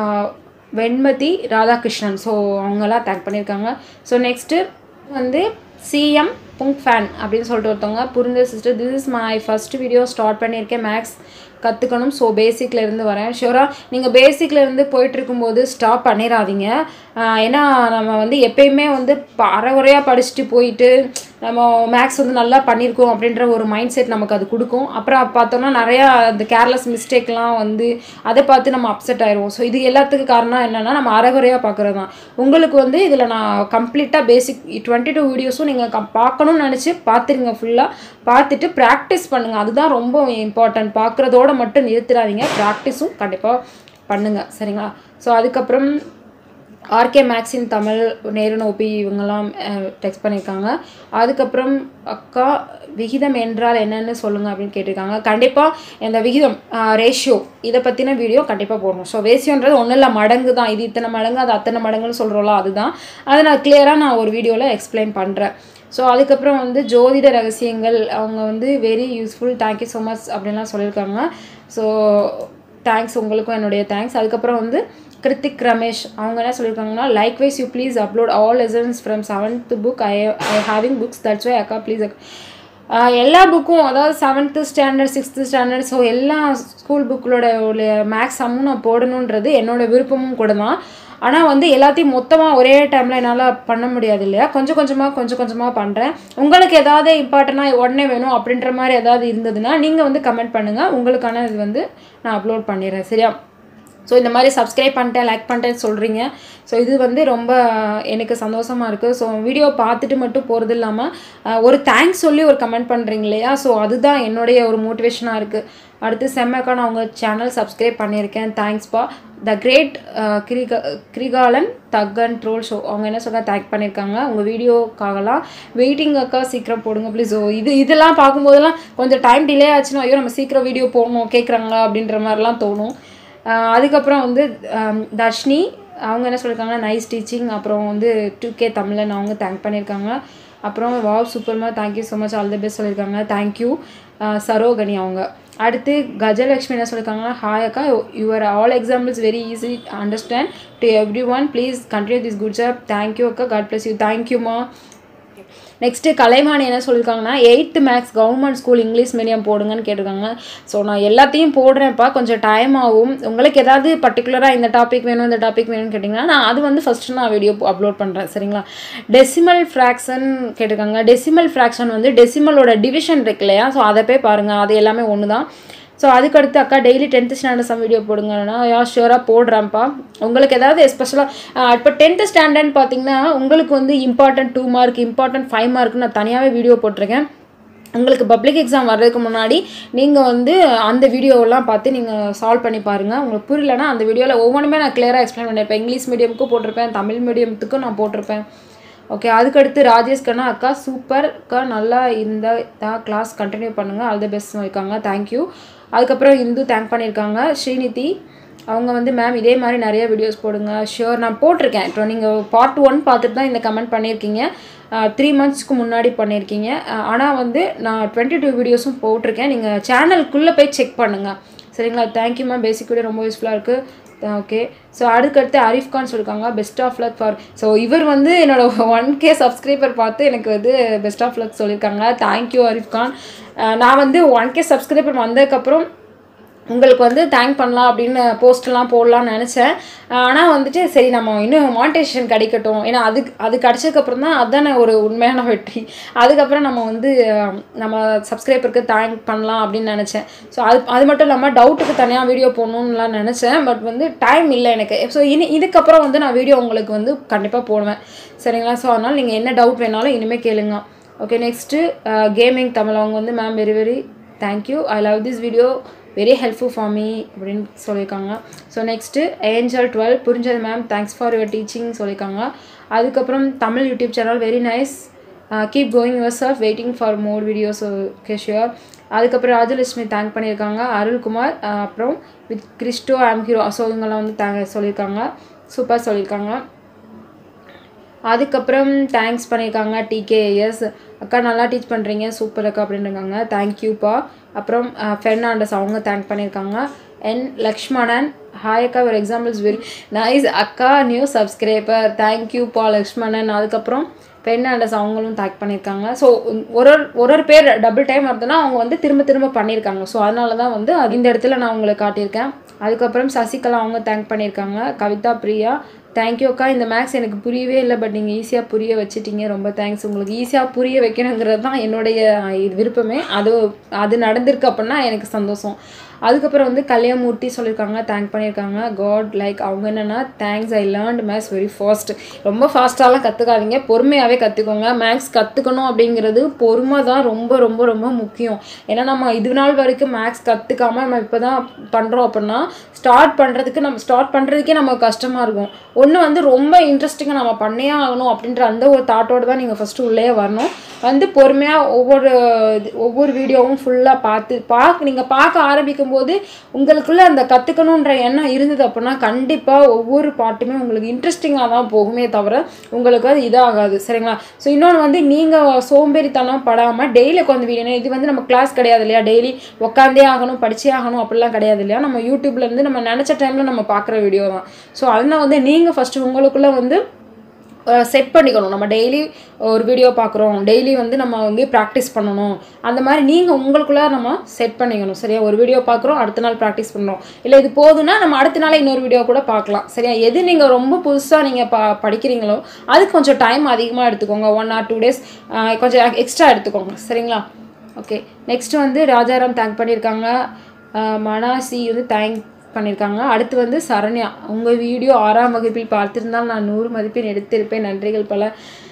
வெண்மதி ராதாகிருஷ்ணன். ஸோ அவங்களாம் தேங்க் பண்ணியிருக்காங்க. ஸோ நெக்ஸ்ட்டு வந்து சிஎம் புங்க் ஃபேன் அப்படின்னு சொல்லிட்டு ஒருத்தவங்க, புரிஞ்ச sister, this is my first video start பண்ணியிருக்கேன், மேக்ஸ் கற்றுக்கணும், ஸோ பேசிக்கில் இருந்து வரேன். ஷூராக நீங்கள் பேசிக்கில் இருந்து போயிட்டுருக்கும்போது ஸ்டாப் பண்ணிடாதீங்க. ஏன்னா நம்ம வந்து எப்பயுமே வந்து அரைகுறையாக படிச்சுட்டு போயிட்டு நம்ம மேக்ஸ் வந்து நல்லா பண்ணியிருக்கோம் அப்படின்ற ஒரு மைண்ட் செட் நமக்கு அது கொடுக்கும். அப்புறம் பார்த்தோம்னா நிறையா அந்த கேர்லெஸ் மிஸ்டேக்லாம் வந்து அதை பார்த்து நம்ம அப்செட் ஆயிடுவோம். ஸோ இது எல்லாத்துக்கும் காரணம் என்னென்னா நம்ம அரைகுறையாக பார்க்குறது தான். உங்களுக்கு வந்து இதில் நான் கம்ப்ளீட்டாக பேசிக் டுவெண்ட்டி டூ வீடியோஸும் நீங்கள் கம் பார்க்கணும்னு நினச்சி பார்த்துருங்க. ஃபுல்லாக பார்த்துட்டு ப்ராக்டிஸ் பண்ணுங்கள், அதுதான் ரொம்ப இம்பார்ட்டன்ட். பார்க்குறதோட மட்டும் நிறுத்திடாதீங்க, ப்ராக்டிஸும் கண்டிப்பாக பண்ணுங்கள் சரிங்களா. ஸோ அதுக்கப்புறம் ஆர்கே மேக்ஸின் தமிழ், நேரு நோபி இவங்கெல்லாம் டெக்ஸ்ட் பண்ணியிருக்காங்க. அதுக்கப்புறம் அக்கா விகிதம் என்றால் என்னென்னு சொல்லுங்கள் அப்படின்னு கேட்டிருக்காங்க. கண்டிப்பாக இந்த விகிதம் ரேஷியோ இதை பற்றின வீடியோ கண்டிப்பாக போடணும். ஸோ ரேஷியோன்றது ஒன்றும் இல்லை, மடங்கு தான். இது இத்தனை மடங்கு அது அத்தனை மடங்குன்னு சொல்கிறோம்ல, அதுதான். அதை நான் கிளியராக நான் ஒரு வீடியோவில் எக்ஸ்பிளைன் பண்ணுறேன். ஸோ அதுக்கப்புறம் வந்து ஜோதிட ரகசியங்கள் அவங்க வந்து very useful, thank you so much அப்படின்லாம் சொல்லியிருக்காங்க. ஸோ தேங்க்ஸ், உங்களுக்கும் என்னுடைய தேங்க்ஸ். அதுக்கப்புறம் வந்து கிருத்திக் ரமேஷ் அவங்க என்ன சொல்லியிருக்காங்கன்னா, likewise you please upload all lessons from seventh book, I I having books, that's why அக்கா ப்ளீஸ். எல்லா புக்கும், அதாவது seventh standard, sixth standard, so எல்லா ஸ்கூல் புக்களோட மேக்ஸ் சம்மும் நான் போடணுன்றது என்னோடய விருப்பமும் கூட தான். ஆனால் வந்து எல்லாத்தையும் மொத்தமாக ஒரே டைமில் என்னால் பண்ண முடியாது இல்லையா, கொஞ்சம் கொஞ்சமாக கொஞ்சம் கொஞ்சமாக பண்ணுறேன். உங்களுக்கு எதாவது இம்பார்ட்டண்ட்டாக உடனே வேணும் அப்படின்ற மாதிரி எதாவது இருந்ததுன்னா நீங்கள் வந்து கமெண்ட் பண்ணுங்கள், உங்களுக்கான இது வந்து நான் அப்லோட் பண்ணிடுறேன் சரியா. ஸோ இந்த மாதிரி சப்ஸ்கிரைப் பண்ணிட்டேன், லைக் பண்ணிட்டேன்னு சொல்கிறீங்க. ஸோ இது வந்து ரொம்ப எனக்கு சந்தோஷமாக இருக்குது. ஸோ வீடியோ பார்த்துட்டு மட்டும் போகிறது இல்லாமல் ஒரு தேங்க்ஸ் சொல்லி ஒரு கமெண்ட் பண்ணுறீங்க இல்லையா, ஸோ அதுதான் என்னுடைய ஒரு மோட்டிவேஷனாக இருக்குது. அடுத்து செம்மக்கா நான் உங்கள் சேனல் சப்ஸ்கிரைப் பண்ணியிருக்கேன், தேங்க்ஸ்ப்பா. த கிரேட் கிரிகா கிரிகாலன் தக் அண்ட் ட்ரோல் ஷோ அவங்க என்ன சொல்ல தேங்க் பண்ணியிருக்காங்க. உங்கள் வீடியோக்காகலாம் வெயிட்டிங் அக்கா, சீக்கிரம் போடுங்க ப்ளீஸ். ஸோ இது இதெல்லாம் பார்க்கும்போதெல்லாம் கொஞ்சம் டைம் டிலே ஆச்சுன்னா ஐயோ நம்ம சீக்கிரம் வீடியோ போடணும் கேட்குறாங்களா அப்படின்ற மாதிரிலாம் தோணும். அதுக்கப்புறம் வந்து தர்ஷினி அவங்க என்ன சொல்லியிருக்காங்கன்னா, நைஸ் டீச்சிங். அப்புறம் வந்து டூ கே தமிழன் அவங்க தேங்க் பண்ணியிருக்காங்க. அப்புறம் வாவ் சூப்பர்மா, thank you so much, all the best சொல்லியிருக்காங்க, தேங்க்யூ. சரோகனி அவங்க. அடுத்து கஜலக்ஷ்மி என்ன சொல்லியிருக்காங்கன்னா, ஹாய் அக்கா, your all examples very easy understand to every one, please continue this good job, thank you அக்கா, காட் பிளஸ் யூ. தேங்க்யூமா. நெக்ஸ்ட்டு கலைமானி என்ன சொல்லியிருக்காங்கன்னா, eighth maths government school English medium போடுங்கன்னு கேட்டிருக்காங்க. ஸோ நான் எல்லாத்தையும் போடுறேன்ப்பா, கொஞ்சம் டைம் ஆகும். உங்களுக்கு ஏதாவது பர்டிகுலராக இந்த டாபிக் வேணும் இந்த டாபிக் வேணும்னு கேட்டிங்கன்னா நான் அது வந்து ஃபஸ்ட்டு நான் வீடியோ அப்லோட் பண்ணுறேன் சரிங்களா. டெசிமல் ஃப்ராக்ஷன் கேட்டிருக்காங்க. டெசிமல் ஃப்ராக்ஷன் வந்து டெசிமலோட டிவிஷன் இருக்கு இல்லையா, ஸோ அதை போய் பாருங்கள், அது எல்லாமே ஒன்று தான். ஸோ அதுக்கடுத்து அக்கா daily tenth standard sum video போடுங்கன்னா, யா ஷியோராக போடுறேன்ப்பா. உங்களுக்கு ஏதாவது எஸ்பெஷலாக இப்போ டென்த்து ஸ்டாண்டர்ட்னு பார்த்தீங்கன்னா உங்களுக்கு வந்து important two mark important five mark நான் தனியாகவே வீடியோ போட்டிருக்கேன். உங்களுக்கு பப்ளிக் எக்ஸாம் வர்றதுக்கு முன்னாடி நீங்கள் வந்து அந்த வீடியோவெல்லாம் பார்த்து நீங்கள் சால்வ் பண்ணி பாருங்கள். உங்களுக்கு புரியலன்னா அந்த வீடியோவில் ஒவ்வொன்றுமே நான் கிளியராக எக்ஸ்பிளைன் பண்ணியிருப்பேன். இங்கிலீஷ் மீடியமுக்கும் போட்டிருப்பேன், தமிழ் மீடியத்துக்கும் நான் போட்டிருப்பேன். ஓகே, அதுக்கடுத்து ராஜேஷ் கண்ணா அக்கா சூப்பர் அக்கா, நல்லா இந்த தான் கிளாஸ் கண்டினியூ பண்ணுங்கள், ஆல் தி பெஸ்ட் இருக்காங்க, தேங்க்யூ. அதுக்கப்புறம் இந்து தேங்க் பண்ணியிருக்காங்க. ஸ்ரீநிதி அவங்க வந்து மேம் இதே மாதிரி நிறைய வீடியோஸ் போடுங்க. ஷியோர் நான் போட்டிருக்கேன். இப்போ நீங்கள் பார்ட் ஒன் பார்த்துட்டு தான் இந்த கமெண்ட் பண்ணியிருக்கீங்க. த்ரீ மந்த்ஸ்க்கு முன்னாடி பண்ணியிருக்கீங்க. ஆனால் வந்து நான் டுவெண்ட்டி டூ வீடியோஸும் போட்டிருக்கேன். நீங்கள் சேனலுக்குள்ளே போய் செக் பண்ணுங்கள் சரிங்களா. தேங்க்யூ மேம், பேசிக் வீடியோ ரொம்ப யூஸ்ஃபுல்லாக இருக்குது. ஓகே, ஸோ அதுக்கடுத்து அரிஃப் கான் சொல்லியிருக்காங்க best of luck for. So இவர் வந்து என்னோட ஒன் கே சப்ஸ்கிரைபர் பார்த்து எனக்கு வந்து பெஸ்ட் ஆஃப் லக் சொல்லியிருக்காங்க. தேங்க்யூ அரிஃப் கான். நான் வந்து ஒன் கே சப்ஸ்கிரைபர் வந்ததுக்கப்புறம் உங்களுக்கு வந்து தேங்க் பண்ணலாம் அப்படின்னு போஸ்ட்லாம் போடலான்னு நினச்சேன். ஆனால் வந்துட்டு சரி நம்ம இன்னும் மானிட்டைசேஷன் கிடைக்கட்டும், ஏன்னா அதுக்கு அது கிடச்சதுக்கப்புறம் தான் அதுதானே ஒரு உண்மையான வெற்றி. அதுக்கப்புறம் நம்ம வந்து நம்ம சப்ஸ்கிரைபருக்கு தேங்க் பண்ணலாம் அப்படின்னு நினச்சேன். ஸோ அது அது மட்டும் இல்லாமல் டவுட்டுக்கு தனியாக வீடியோ போடணுன்னுலாம் நினச்சேன். பட் வந்து டைம் இல்லை எனக்கு. ஸோ இனி இதுக்கப்புறம் வந்து நான் வீடியோ உங்களுக்கு வந்து கண்டிப்பாக போடுவேன் சரிங்களா. ஸோ அதனால் நீங்கள் என்ன டவுட் வேணாலும் இனிமேல் கேளுங்க. ஓகே, நெக்ஸ்ட்டு கேமிங் தமிழ் அவங்க வந்து ma'am very very thank you, I love this video, very helpful for me அப்படின்னு சொல்லியிருக்காங்க. ஸோ நெக்ஸ்ட்டு ஏஞ்சல் டுவெல் புரிஞ்சது ma'am, thanks for your teaching சொல்லியிருக்காங்க. அதுக்கப்புறம் Tamil YouTube channel very nice, keep going yourself, waiting for more videos okay sure. அதுக்கப்புறம் ராஜலட்சுமி தேங்க் பண்ணியிருக்காங்க. அருள்குமார், அப்புறம் வித் கிறிஸ்டோ ஆம் ஹீரோ, ஸோ இவங்கெல்லாம் வந்து தேங்க் சொல்லியிருக்காங்க, சூப்பர் சொல்லியிருக்காங்க. அதுக்கப்புறம் தேங்க்ஸ் பண்ணியிருக்காங்க டிகேஎஸ், அக்கா நல்லா டீச் பண்ணுறீங்க சூப்பர் அக்கா அப்படின்றாங்க, தேங்க்யூப்பா. அப்புறம் ஃபெர்னாண்டஸ் அவங்க தேங்க் பண்ணியிருக்காங்க. என் லக்ஷ்மணன், ஹாய் அக்கா ஒரு எக்ஸாம்பிள்ஸ் வெரி நைஸ் அக்கா நியூ சப்ஸ்கிரைபர், தேங்க்யூப்பா லக்ஷ்மணன். அதுக்கப்புறம் ஃபெர்னாண்டஸ் அவங்களும் தேங்க் பண்ணியிருக்காங்க. ஸோ ஒரு ஒரு ஒரு பேர் டபுள் டைம் வருதுன்னா அவங்க வந்து திரும்ப திரும்ப பண்ணியிருக்காங்க. ஸோ அதனால தான் வந்து அது இந்த இடத்துல நான் உங்களுக்கு காட்டியிருக்கேன். அதுக்கப்புறம் சசிகலா அவங்க தேங்க் பண்ணியிருக்காங்க. கவிதா பிரியா, தேங்க்யூ அக்கா, இந்த மேக்ஸ் எனக்கு புரியவே இல்லை, பட் நீங்கள் ஈஸியாக புரிய வச்சுட்டீங்க, ரொம்ப தேங்க்ஸ். உங்களுக்கு ஈஸியாக புரிய வைக்கணுங்கிறது தான் என்னுடைய விருப்பமே. அது அது நடந்திருக்கு அப்படின்னா எனக்கு சந்தோஷம். அதுக்கப்புறம் வந்து கல்யாமூர்த்தி சொல்லியிருக்காங்க, தேங்க் பண்ணியிருக்காங்க. காட் லைக் அவங்க என்னென்னா thanks, I learned maths very fast. ரொம்ப ஃபாஸ்ட்டாலாம் கற்றுக்காதீங்க, பொறுமையாகவே கற்றுக்கோங்க. மேக்ஸ் கற்றுக்கணும் அப்படிங்கிறது பொறுமை தான் ரொம்ப ரொம்ப ரொம்ப முக்கியம். ஏன்னா நம்ம இது நாள் வரைக்கும் மேக்ஸ் கற்றுக்காமல் நம்ம இப்போ தான் பண்ணுறோம் அப்படின்னா ஸ்டார்ட் பண்ணுறதுக்கு நம்ம ஸ்டார்ட் பண்ணுறதுக்கே நமக்கு கஷ்டமாக இருக்கும். ஒன்று வந்து ரொம்ப இன்ட்ரெஸ்டிங்காக நம்ம பண்ணியே ஆகணும் அப்படின்ற அந்த ஒரு தாட்டோடு தான் நீங்கள் ஃபஸ்ட்டு உள்ளே வரணும். வந்து பொறுமையாக ஒவ்வொரு ஒவ்வொரு வீடியோவும் ஃபுல்லாக பார்த்து பார்க்க நீங்கள் பார்க்க ஆரம்பிக்கும் போது உங்களுக்குள்ள அந்த கற்றுக்கணுன்ற எண்ணம் இருந்தது அப்படின்னா கண்டிப்பாக ஒவ்வொரு பாட்டுமே உங்களுக்கு இன்ட்ரெஸ்டிங்காக தான் போகுமே தவிர உங்களுக்கு அது இதாகாது சரிங்களா. ஸோ இன்னொன்று வந்து நீங்கள் சோம்பேறித்தனம் படாமல் டெய்லி உட்காந்து வீடியோ, இது வந்து நம்ம கிளாஸ் கிடையாது இல்லையா, டெய்லி உட்காந்தே ஆகணும் படிச்சே ஆகணும் அப்படிலாம் கிடையாது இல்லையா, நம்ம யூடியூப்லேருந்து நம்ம நினச்ச டைமில் நம்ம பார்க்குற வீடியோ தான். ஸோ அதனால் வந்து நீங்கள் ஃபஸ்ட்டு உங்களுக்குள்ளே வந்து செட் பண்ணிக்கணும். நம்ம டெய்லி ஒரு வீடியோ பார்க்குறோம், டெய்லி வந்து நம்ம வந்து ப்ராக்டிஸ் பண்ணணும், அந்த மாதிரி நீங்கள் உங்களுக்குள்ளே நம்ம செட் பண்ணிக்கணும் சரியா. ஒரு வீடியோ பார்க்குறோம், அடுத்த நாள் ப்ராக்டிஸ் பண்ணணும், இல்லை இது போதுன்னா நம்ம அடுத்த நாள் இன்னொரு வீடியோ கூட பார்க்கலாம் சரியா. எது நீங்கள் ரொம்ப புதுசாக நீங்கள் ப படிக்கிறீங்களோ அதுக்கு கொஞ்சம் டைம் அதிகமாக எடுத்துக்கோங்க, ஒன் ஆர் டூ டேஸ் கொஞ்சம் எக்ஸ்ட்ரா எடுத்துக்கோங்க சரிங்களா. ஓகே, நெக்ஸ்ட்டு வந்து ராஜாராம் தேங்க் பண்ணியிருக்காங்க. மனாசி வந்து தேங்க் பண்ணியிருக்காங்க. அடுத்து வந்து சரண்யா, உங்கள் வீடியோ ஆறாம் வகுப்பில் பார்த்திருந்தால் நான் நூறு மதிப்பெண் எடுத்திருப்பேன், நன்றிகள் பல.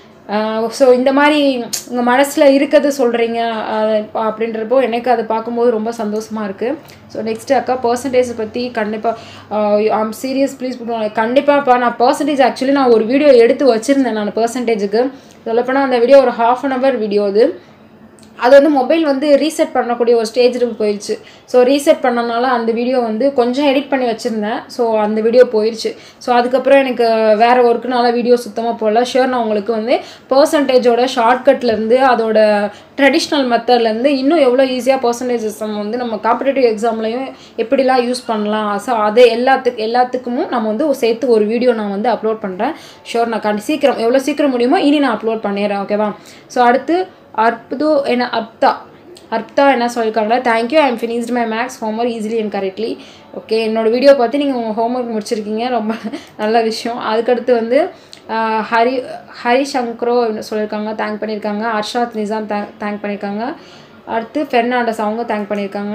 ஸோ இந்த மாதிரி உங்கள் மனசில் இருக்கிறது சொல்கிறீங்க அப்படின்றப்போ எனக்கு அதை பார்க்கும்போது ரொம்ப சந்தோஷமாக இருக்குது. ஸோ நெக்ஸ்ட்டு அக்கா பர்சன்டேஜை பற்றி கண்டிப்பாக ஐம் சீரியஸ் ப்ளீஸ் பண்ணுவாங்க. கண்டிப்பாகப்பா நான் பர்சன்டேஜ் ஆக்சுவலி நான் ஒரு வீடியோ எடுத்து வச்சுருந்தேன் நான் பர்சன்டேஜுக்கு. சொல்லப்போனால் அந்த வீடியோ ஒரு ஹாஃப் அன் ஹவர் வீடியோ, அது அது வந்து மொபைல் வந்து ரீசெட் பண்ணக்கூடிய ஒரு ஸ்டேஜுக்கு போயிடுச்சு. ஸோ ரீசெட் பண்ணனால அந்த வீடியோ வந்து கொஞ்சம் எடிட் பண்ணி வச்சுருந்தேன். ஸோ அந்த வீடியோ போயிடுச்சு. ஸோ அதுக்கப்புறம் எனக்கு வேறு ஒர்க்குனால வீடியோ சுத்தமாக போகல. ஷியோர் நான் உங்களுக்கு வந்து பர்சன்டேஜோட ஷார்ட்கட்லேருந்து அதோட ட்ரெடிஷ்னல் மெத்தட்லேருந்து இன்னும் எவ்வளோ ஈஸியாக பர்சன்டேஜஸ் வந்து நம்ம காம்படிட்டிவ் எக்ஸாம்லையும் எப்படிலாம் யூஸ் பண்ணலாம், ஸோ அதை எல்லாத்துக்கு எல்லாத்துக்கும் நம்ம வந்து சேர்த்து ஒரு வீடியோ நான் வந்து அப்லோட் பண்ணுறேன். ஷியோர் நான் கண்டி சீக்கிரம் எவ்வளோ சீக்கிரம் முடியுமோ இனி நான் அப்லோட் பண்ணிடுறேன் ஓகேவா. ஸோ அடுத்து அற்புதோ என்ன அர்த்தா அர்த்தா என்ன சொல்லியிருக்காங்க, thank you, I am finished my maths homework easily and correctly. Okay, என்னோடய வீடியோ பார்த்து நீங்கள் உங்கள் ஹோம்ஒர்க் முடிச்சிருக்கீங்க, ரொம்ப நல்ல விஷயம். அதுக்கடுத்து வந்து ஹரி ஹரிசங்கரோ சொல்லியிருக்காங்க, தேங்க் பண்ணியிருக்காங்க. அர்ஷாத் நிசாம் தேங்க் தேங்க் பண்ணியிருக்காங்க. அடுத்து ஃபெர்னாண்டஸ் அவங்க தேங்க் பண்ணியிருக்காங்க.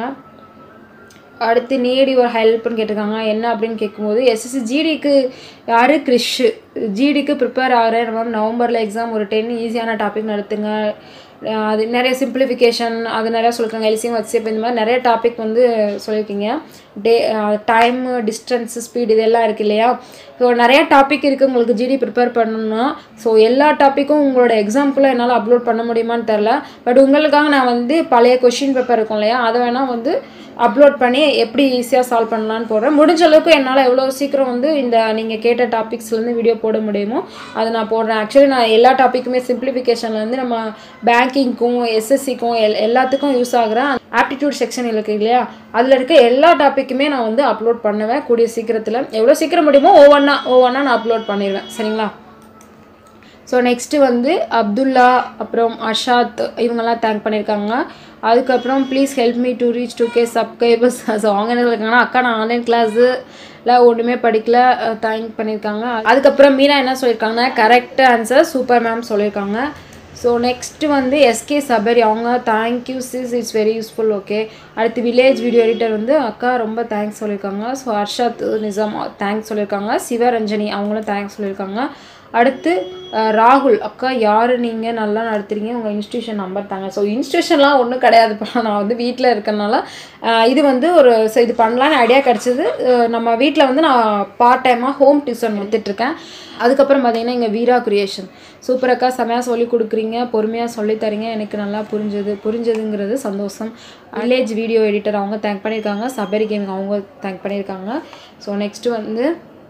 அடுத்து நீடி ஒரு ஹெல்ப்னு கேட்டிருக்காங்க. என்ன அப்படின்னு கேட்கும்போது எஸ்எஸ்சி ஜிடிக்கு யார் கிறிஷ் ஜிடிக்கு ப்ரிப்பேர் ஆகிறேன் மேம், நவம்பரில் எக்ஸாம், ஒரு டென் ஈஸியான டாபிக் நடத்துங்க, அது நிறைய சிம்பிளிஃபிகேஷன் அது நிறையா சொல்லியிருக்காங்க, எல்சிஎம் ஹெச்சிஎஃப் இந்த மாதிரி நிறைய டாபிக் வந்து சொல்லியிருக்கீங்க. டே டைமு டிஸ்டன்ஸு ஸ்பீட் இதெல்லாம் இருக்குது இல்லையா. ஸோ நிறையா டாபிக் இருக்குது உங்களுக்கு ஜிடி ப்ரிப்பேர் பண்ணணும்னா. ஸோ எல்லா டாப்பிக்கும் உங்களோட எக்ஸாம்பிளை என்னால் அப்லோட் பண்ண முடியுமான்னு தெரில. பட் உங்களுக்காக நான் வந்து பழைய கொஷின் பேப்பர் இருக்கும் இல்லையா, அதை வேணால் வந்து அப்லோட் பண்ணி எப்படி ஈஸியாக சால்வ் பண்ணலான்னு போடுறேன். முடிஞ்ச அளவுக்கு என்னால் எவ்வளோ சீக்கிரம் வந்து இந்த நீங்கள் கேட்ட டாபிக்ஸ்லேருந்து வீடியோ போட முடியுமோ அதை நான் போடுறேன். ஆக்சுவலி நான் எல்லா டாப்பிக்குமே சிம்பிளிஃபிகேஷன்லேருந்து நம்ம பேங்கிங்க்கும் எஸ்எஸ்சிக்கும் எல் எல்லாத்துக்கும் யூஸ் ஆகுறேன். ஆப்டிடியூட் செக்ஷன் இருக்குது இல்லையா, அதில் இருக்க எல்லா டாப்பிக்குமே நான் வந்து அப்லோட் பண்ணுவேன் கூடிய சீக்கிரத்தில். எவ்வளோ சீக்கிரம் முடியுமோ ஒவ்வொன்றா ஒவ்வொன்றா நான் அப்லோட் பண்ணிடுவேன். சரிங்களா? ஸோ நெக்ஸ்ட்டு வந்து அப்துல்லா அப்புறம் அஷாத் இவங்கெல்லாம் தேங்க் பண்ணியிருக்காங்க. அதுக்கப்புறம் please help me to reach two K subscribers. So அவங்க என்ன சொல்லியிருக்காங்கன்னா, அக்கா நான் ஆன்லைன் கிளாஸு இல்லை ஒன்றுமே படிக்கல தேங்க் பண்ணியிருக்காங்க. அதுக்கப்புறம் மீனா என்ன சொல்லியிருக்காங்கன்னா, கரெக்ட் ஆன்சர் சூப்பர் மேம் சொல்லியிருக்காங்க. ஸோ நெக்ஸ்ட்டு வந்து எஸ்கே சபரி அவங்க thank you sis it's very useful. Okay. அடுத்து வில்லேஜ் வீடியோ எடிட்டர் வந்து அக்கா ரொம்ப தேங்க்ஸ் சொல்லியிருக்காங்க. ஸோ ஹர்ஷத் நிசாம் தேங்க்ஸ் சொல்லியிருக்காங்க. சிவரஞ்சனி அவங்களும் தேங்க்ஸ் சொல்லியிருக்காங்க. அடுத்து ராகுல் அக்கா யார் நீங்கள் நல்லா நடத்துகிறீங்க, உங்கள் இன்ஸ்டியூஷன் நம்பர் தாங்க. ஸோ இன்ஸ்டியூஷன்லாம் ஒன்றும் கிடையாதுப்பா, நான் வந்து வீட்டில் இருக்கறனால இது வந்து ஒரு ஸோ இது பண்ணலான்னு ஐடியா கிடச்சிது. நம்ம வீட்டில் வந்து நான் பார்ட் டைமாக ஹோம் டியூஷன் எடுத்துகிட்ருக்கேன். அதுக்கப்புறம் பார்த்தீங்கன்னா இங்கே வீரா கிரியேஷன் சூப்பர் அக்கா செமையாக சொல்லி கொடுக்குறீங்க, பொறுமையாக சொல்லித்தரீங்க, எனக்கு நல்லா புரிஞ்சது புரிஞ்சதுங்கிறது சந்தோஷம். வில்லேஜ் வீடியோ எடிட்டர் அவங்க தேங்க் பண்ணியிருக்காங்க. சபரி கேமிங் அவங்க தேங்க் பண்ணியிருக்காங்க. ஸோ நெக்ஸ்ட்டு வந்து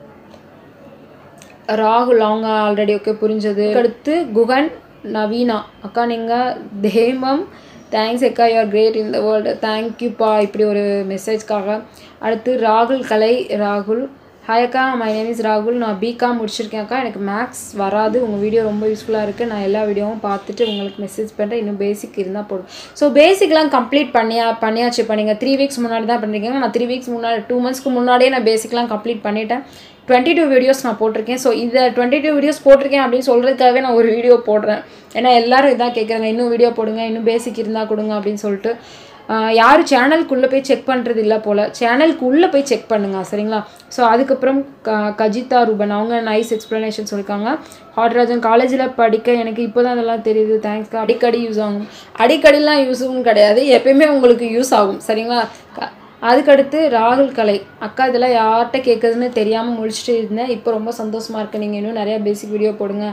ராகுல் அவங்க ஆல்ரெடி ஓகே புரிஞ்சது. அடுத்து குகன் நவீனா அக்கா நீங்கள் தேமம் தேங்க்ஸ் அக்கா you are great in the world. தேங்க்யூப்பா இப்படி ஒரு மெசேஜ்க்காக. அடுத்து ராகுல் கலை ராகுல் ஹாய் அக்கா மை நேம் இஸ் ராகுல், நான் பிகாம் முடிச்சிருக்கேன் அக்கா, எனக்கு மேக்ஸ் வராது, உங்கள் வீடியோ ரொம்ப யூஸ்ஃபுல்லாக இருக்குது, நான் எல்லா வீடியோவும் பார்த்துட்டு உங்களுக்கு மெசேஜ் பண்ணுறேன், இன்னும் பேசிக் இருந்தால் போடும். ஸோ பேசிக்லாம் கம்ப்ளீட் பண்ணியா பண்ணியாச்சு. இப்போ நீங்கள் த்ரீ வீக்ஸ் முன்னாடி தான் பண்ணியிருக்கீங்க, நான் த்ரீ வீக்ஸ் முன்னாடி டூ மந்த்ஸ்க்கு முன்னாடியே நான் பேசிக்லாம் கம்ப்ளீட் பண்ணிட்டேன். டுவெண்ட்டி டூ வீடியோஸ் நான் போட்டிருக்கேன். ஸோ இதை டுவெண்ட்டி டூ வீடியோஸ் போட்டிருக்கேன் அப்படின்னு சொல்கிறதுக்காகவே நான் ஒரு வீடியோ போடுறேன். ஏன்னா எல்லோரும் இதான் கேட்குறாங்க, இன்னும் வீடியோ போடுங்க, இன்னும் பேசிக் இருந்தால் கொடுங்க அப்படின்னு சொல்லிட்டு. யாரும் சேனலுக்குள்ளே போய் செக் பண்ணுறது இல்லை போல், சேனலுக்குள்ளே போய் செக் பண்ணுங்கள். சரிங்களா? ஸோ அதுக்கப்புறம் க கஜிதா ரூபன் அவங்க நைஸ் எக்ஸ்ப்ளனேஷன் சொல்லியிருக்காங்க. ஹாட்ராஜன் காலேஜில் படிக்க எனக்கு இப்போ தான் அதெல்லாம் தெரியுது, தேங்க்ஸ்க்கா. அடிக்கடி யூஸ் ஆகும், அடிக்கடிலாம் யூஸும் கிடையாது, எப்பயுமே உங்களுக்கு யூஸ் ஆகும். சரிங்களா? அதுக்கடுத்து ராகுல் கலை அக்கா இதெல்லாம் யார்கிட்ட கேட்குறதுன்னு தெரியாமல் முடிச்சுட்டு இருந்தேன், இப்போ ரொம்ப சந்தோஷமாக இருக்குது, நீங்கள் இன்னும் நிறையா பேசிக் வீடியோ போடுங்க.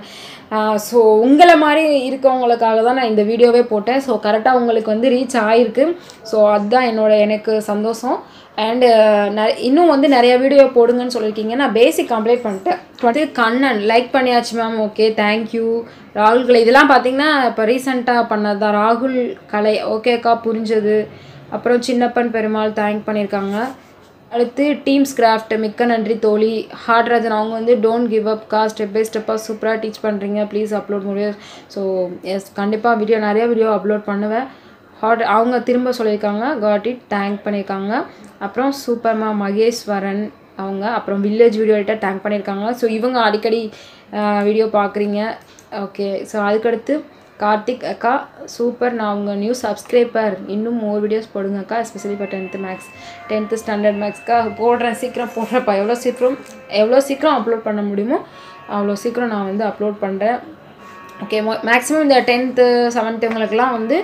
ஸோ உங்களை மாதிரி இருக்கவங்களுக்காக தான் நான் இந்த வீடியோவே போட்டேன். ஸோ கரெக்டாக உங்களுக்கு வந்து ரீச் ஆகிருக்கு. ஸோ அதுதான் என்னோட எனக்கு சந்தோஷம். அண்டு ந இன்னும் வந்து நிறையா வீடியோ போடுங்கன்னு சொல்லியிருக்கீங்க. நான் பேசிக் கம்ப்ளீட் பண்ணிட்டேன். டுவெண்ட்டி கண்ணன் லைக் பண்ணியாச்சு மேம். Okay thank you. ராகுல் கலை இதெல்லாம் பார்த்தீங்கன்னா இப்போ ரீசெண்டாக பண்ணது தான். ராகுல் கலை ஓகேக்கா புரிஞ்சது. அப்புறம் சின்னப்பன் பெருமாள் தேங்க் பண்ணியிருக்காங்க. அடுத்து டீம்ஸ் கிராஃப்ட் மிக்க நன்றி தோழி. ஹார்ட்ராஜன் அவங்க வந்து டோன்ட் கிவ் அப் கா, ஸ்டெப் பை ஸ்டெப்பாக சூப்பராக டீச் பண்ணுறீங்க, ப்ளீஸ் அப்லோட் முடியும். ஸோ எஸ் கண்டிப்பாக வீடியோ நிறையா வீடியோ அப்லோட் பண்ணுவேன். ஹார்ட் அவங்க திரும்ப சொல்லியிருக்காங்க காட் இட் தேங்க் பண்ணியிருக்காங்க. அப்புறம் சூப்பர்மா மகேஸ்வரன் அவங்க அப்புறம் வில்லேஜ் வீடியோ எடிட்டர் தேங்க் பண்ணியிருக்காங்க. ஸோ இவங்க அடிக்கடி வீடியோ பார்க்குறீங்க. ஓகே. ஸோ அதுக்கடுத்து கார்த்திக் அக்கா சூப்பர், நான் உங்கள் நியூ சப்ஸ்கிரைபர், இன்னும் மோர் வீடியோஸ் போடுங்க அக்கா, எஸ்பெஷலி இப்போ டென்த்து மேக்ஸ் டென்த்து ஸ்டாண்டர்ட் மேக்ஸ்க்கா போடுறேன், சீக்கிரம் போடுறப்பா, எவ்வளோ சீக்கிரம் எவ்வளோ சீக்கிரம் அப்லோட் பண்ண முடியுமோ அவ்வளோ சீக்கிரம் நான் வந்து அப்லோட் பண்ணுறேன். ஓகே. மேக்ஸிமம் இந்த டென்த்து செவன்த்து இவங்களுக்கெல்லாம் வந்து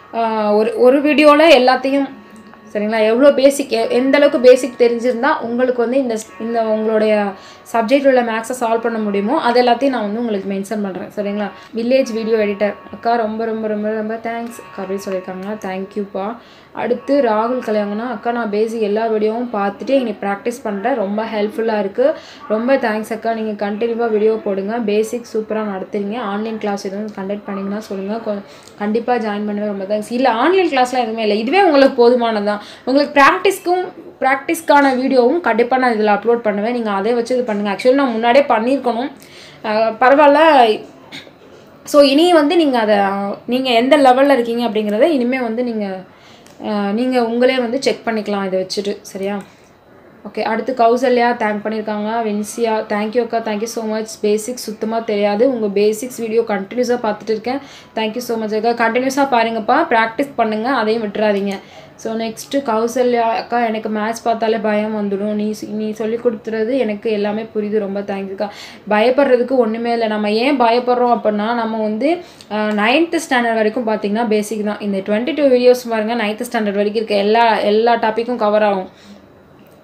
ஒரு ஒரு வீடியோவில் எல்லாத்தையும் சரிங்களா எவ்வளோ பேசிக் எந்த அளவுக்கு பேசிக் தெரிஞ்சிருந்தால் உங்களுக்கு வந்து இந்த இந்த உங்களுடைய சப்ஜெக்ட் உள்ள மேக்ஸை சால்வ் பண்ண முடியுமோ அது எல்லாத்தையும் நான் வந்து உங்களுக்கு மென்ஷன் பண்ணுறேன். சரிங்களா? வில்லேஜ் வீடியோ எடிட்டர் அக்கா ரொம்ப ரொம்ப ரொம்ப ரொம்ப தேங்க்ஸ் அப்படின்னு சொல்லியிருக்காங்க. தேங்க்யூப்பா. அடுத்து ராகுல் கல்யாணம்னா அக்கா நான் பேசிக் எல்லா வீடியோவும் பார்த்துட்டு இன்னைக்கு ப்ராக்டிஸ் பண்ணுறேன், ரொம்ப ஹெல்ப்ஃபுல்லாக இருக்குது, ரொம்ப தேங்க்ஸ் அக்கா, நீங்கள் கண்டினியூவாக வீடியோ போடுங்க, பேசிக் சூப்பராக நடத்துறீங்க, ஆன்லைன் கிளாஸ் எதுவும் கண்டக்ட் பண்ணிங்கன்னா சொல்லுங்கள், கண்டிப்பாக ஜாயின் பண்ணுவேன், ரொம்ப தேங்க்ஸ். இல்லை ஆன்லைன் கிளாஸ்லாம் எதுவுமே இல்லை, இதுவே உங்களுக்கு போதுமானதான். உங்களுக்கு ப்ராக்டிஸ்க்கும் ப்ராக்டிஸ்க்கான வீடியோவும் கண்டிப்பாக நான் இதில் அப்லோட் பண்ணுவேன், நீங்கள் அதே வச்சு இது பண்ணுங்கள். ஆக்சுவலி நான் முன்னாடியே பண்ணியிருக்கணும், பரவாயில்ல. ஸோ இனி வந்து நீங்கள் அதை நீங்கள் எந்த லெவலில் இருக்கீங்க அப்படிங்கிறத இனிமேல் வந்து நீங்கள் நீங்கள் உங்களே வந்து செக் பண்ணிக்கலாம் இதை வச்சுட்டு. சரியா? ஓகே. அடுத்து கௌசல்யா தேங்க் பண்ணியிருக்காங்க. வின்சியா தேங்க்யூ அக்கா, தேங்க்யூ ஸோ மச். பேசிக்ஸ் சுத்தமாக தெரியாது, உங்கள் பேசிக்ஸ் வீடியோ கண்டினியூஸாக பார்த்துட்டு இருக்கேன், தேங்க்யூ ஸோ மச் அக்கா, கண்டினியூஸாக பாருங்கப்பா, ப்ராக்டிஸ் பண்ணுங்கள், அதையும் விட்டுறாதீங்க. ஸோ நெக்ஸ்ட்டு கௌசல்யா அக்கா எனக்கு மேட்ச் பார்த்தாலே பயம் வந்துடும், நீ நீ சொல்லி கொடுத்துறது எனக்கு எல்லாமே புரியுது, ரொம்ப தேங்க்யூக்கா. பயப்படுறதுக்கு ஒன்றுமே இல்லை, நம்ம ஏன் பயப்படுறோம் அப்படின்னா நம்ம வந்து நைன்த்து ஸ்டாண்டர்ட் வரைக்கும் பார்த்திங்கன்னா பேசிக் தான். இந்த டுவெண்ட்டி டூ வீடியோஸ் பாருங்கள் நைன்த்து ஸ்டாண்டர்ட் வரைக்கும் இருக்க எல்லா எல்லா டாப்பிக்கும் கவர் ஆகும்.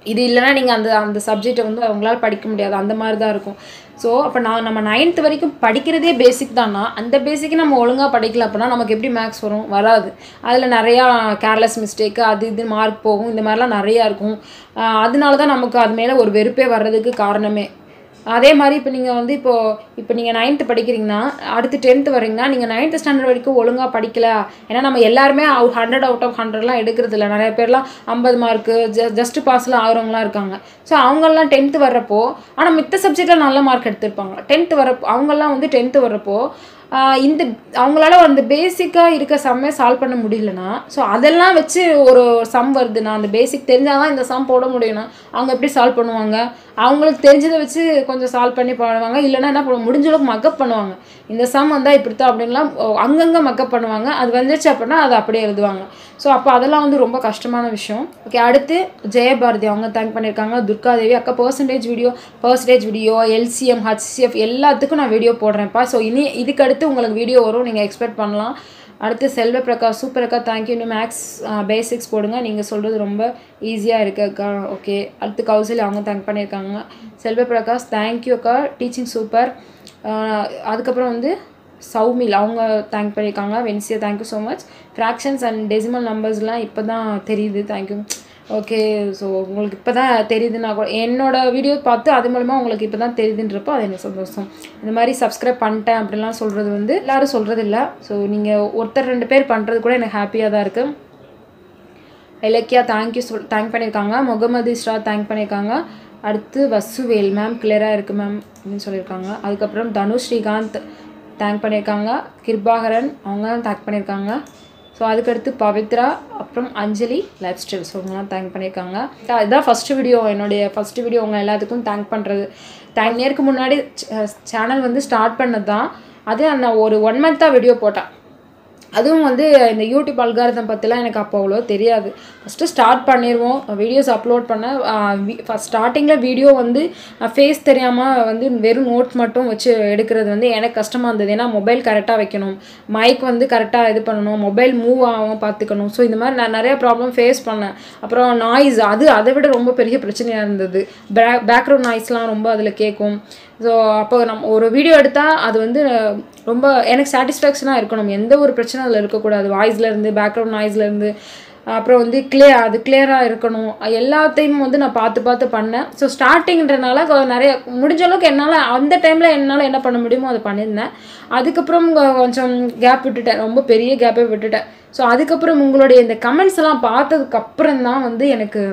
இது இல்லைனா நீங்கள் அந்த அந்த சப்ஜெக்டை வந்து அவங்களால படிக்க முடியாது, அந்த மாதிரி தான் இருக்கும். ஸோ அப்போ நான் நம்ம நைன்த் வரைக்கும் படிக்கிறதே பேசிக் தானா, அந்த பேசிக்கு நம்ம ஒழுங்காக படிக்கல அப்படின்னா நமக்கு எப்படி மேக்ஸ் வரும்? வராது. அதில் நிறையா கேர்லெஸ் மிஸ்டேக்கு அது இது மார்க் போகும், இந்த மாதிரிலாம் நிறையா இருக்கும். அதனால தான் நமக்கு அது மேலே ஒரு வெறுப்பே வர்றதுக்கு காரணமே. அதே மாதிரி இப்போ நீங்கள் வந்து இப்போது இப்போ நீங்கள் நைன்த்து படிக்கிறீங்கன்னா அடுத்து டென்த்து வரீங்கன்னா நீங்கள் நைன்த்து ஸ்டாண்டர்ட் வரைக்கும் ஒழுங்காக படிக்கல. ஏன்னா நம்ம எல்லாருமே அவுட் ஹண்ட்ரட் அவுட் ஆஃப் ஹண்ட்ரட்லாம் எடுக்கிறது இல்லை. நிறைய பேர்லாம் ஐம்பது மார்க்கு ஜ ஜஸ்ட் பாஸ்லாம் ஆகிறவங்களாம் இருக்காங்க. ஸோ அவங்கெல்லாம் டென்த்து வர்றப்போ ஆனால் மித்த சப்ஜெக்டில் நல்ல மார்க் எடுத்திருப்பாங்க. டென்த்து வரப்போ அவங்கெல்லாம் வந்து டென்த்து வர்றப்போ இந்த அவங்களால அந்த பேசிக்காக இருக்க சம்மே சால்வ் பண்ண முடியலன்னா ஸோ அதெல்லாம் வச்சு ஒரு சம் வருதுண்ணா, அந்த பேசிக் தெரிஞ்சால் தான் இந்த சம் போட முடியும்னா அவங்க எப்படி சால்வ் பண்ணுவாங்க? அவங்களுக்கு தெரிஞ்சதை வச்சு கொஞ்சம் சால்வ் பண்ணி பண்ணுவாங்க. இல்லைனா என்ன பண்ணுவாங்க, முடிஞ்ச அளவுக்கு மக்கப் பண்ணுவாங்க. இந்த சம் வந்தால் இப்படித்தான் அப்படின்லாம் அங்கங்கே மக்கப் பண்ணுவாங்க. அது வந்துச்சு அப்படின்னா அதை அப்படியே எழுதுவாங்க. ஸோ அப்போ அதெல்லாம் வந்து ரொம்ப கஷ்டமான விஷயம். ஓகே, அடுத்து ஜெயபாரதி அவங்க தேங்க் பண்ணியிருக்காங்க. துர்காதேவி அக்கா percentage video percentage video LCM HCF எல்லாத்துக்கும் நான் வீடியோ போடுறேன்ப்பா. ஸோ இனி இதுக்கு அடுத்து உங்களுக்கு வீடியோ வரும், நீங்கள் எக்ஸ்பெக்ட் பண்ணலாம். அடுத்து செல்வ பிரகாஷ் சூப்பர் அக்கா தேங்க்யூ. இன்னும் மேக்ஸ் பேசிக்ஸ் போடுங்க, நீங்கள் சொல்கிறது ரொம்ப ஈஸியாக இருக்குது அக்கா. ஓகே, அடுத்து கௌசல்யா அவங்க தேங்க் பண்ணியிருக்காங்க. செல்வ பிரகாஷ் தேங்க்யூ அக்கா, டீச்சிங் சூப்பர். அதுக்கப்புறம் வந்து சௌமில் அவங்க தேங்க் பண்ணியிருக்காங்க. Venciya thank you so much. Fractions and decimal நம்பர்ஸ்லாம் இப்போ தான் தெரியுது, தேங்க்யூ. ஓகே, ஸோ உங்களுக்கு இப்போ தான் தெரியுதுன்னா கூட என்னோடய வீடியோ பார்த்து அது மூலமாக உங்களுக்கு இப்போ தான் தெரியுதுன்றப்போ அது எனக்கு சந்தோஷம். இந்த மாதிரி சப்ஸ்கிரைப் பண்ணிட்டேன் அப்படின்லாம் சொல்கிறது வந்து எல்லோரும் சொல்கிறது இல்லை. ஸோ நீங்கள் ஒருத்தர் ரெண்டு பேர் பண்ணுறது கூட எனக்கு ஹாப்பியாக தான் இருக்குது. இலக்கியா தேங்க்யூ சொல் தேங்க் பண்ணியிருக்காங்க. முகமது இஸ்ரா தேங்க் பண்ணியிருக்காங்க. அடுத்து வசுவேல் மேம் கிளியராக இருக்குது மேம் அப்படின்னு சொல்லியிருக்காங்க. அதுக்கப்புறம் தனு ஸ்ரீகாந்த் தேங்க் பண்ணியிருக்காங்க. கிருபாகரன் அவங்க தேங்க் பண்ணியிருக்காங்க. ஸோ அதுக்கடுத்து பவித்ரா, அப்புறம் அஞ்சலி லைஃப் ஸ்டைல் ஸோ அவங்களாம் தேங்க் பண்ணியிருக்காங்க. இதுதான் ஃபஸ்ட்டு வீடியோ, என்னுடைய ஃபஸ்ட்டு வீடியோ உங்கள் எல்லாத்துக்கும் தேங்க் பண்ணுறது. தேங்க் நேருக்கு முன்னாடி சேனல் வந்து ஸ்டார்ட் பண்ணது தான். அது நான் ஒரு ஒன் மந்த்தாக வீடியோ போட்டேன். அதுவும் வந்து இந்த யூடியூப் அல்காரிதம் பற்றிலாம் எனக்கு அப்போ அவ்வளோ தெரியாது. ஃபஸ்ட்டு ஸ்டார்ட் பண்ணிடுவோம், வீடியோஸ் அப்லோட் பண்ண ஃபஸ்ட் ஸ்டார்டிங்கில் வீடியோ வந்து ஃபேஸ் தெரியாமல் வந்து வெறும் நோட் மட்டும் வச்சு எடுக்கிறது வந்து எனக்கு கஷ்டமாக இருந்தது. ஏன்னா மொபைல் கரெக்டாக வைக்கணும், மைக் வந்து கரெக்டாக இது பண்ணணும், மொபைல் மூவ் ஆகாமல் பார்த்துக்கணும். ஸோ இந்த மாதிரி நான் நிறையா ப்ராப்ளம் ஃபேஸ் பண்ணேன். அப்புறம் நாய்ஸ் அது அதை விட ரொம்ப பெரிய பிரச்சனையாக இருந்தது. பே பேக்ரவுண்ட் நாய்ஸ்லாம் ரொம்ப அதில் கேட்கும். ஸோ அப்போ நம்ம ஒரு வீடியோ எடுத்தால் அது வந்து ரொம்ப எனக்கு சாட்டிஸ்ஃபேக்ஷனாக இருக்கணும், எந்த ஒரு பிரச்சனை அதில் இருக்கக்கூடாது. வாய்ஸ்லேருந்து பேக்ரவுண்ட் நாய்ஸ்லேருந்து அப்புறம் வந்து கிளியர் அது கிளியராக இருக்கணும், எல்லாத்தையும் வந்து நான் பார்த்து பார்த்து பண்ணேன். ஸோ ஸ்டார்டிங்கிறனால நிறைய முடிஞ்ச அளவுக்கு என்னால் அந்த டைமில் என்னால் என்ன பண்ண முடியுமோ அதை பண்ணியிருந்தேன். அதுக்கப்புறம் கொஞ்சம் கேப் விட்டுட்டேன், ரொம்ப பெரிய கேப்பே விட்டுட்டேன். ஸோ அதுக்கப்புறம் உங்களுடைய இந்த கமெண்ட்ஸ் எல்லாம் பார்த்ததுக்கப்புறம் தான் வந்து எனக்கு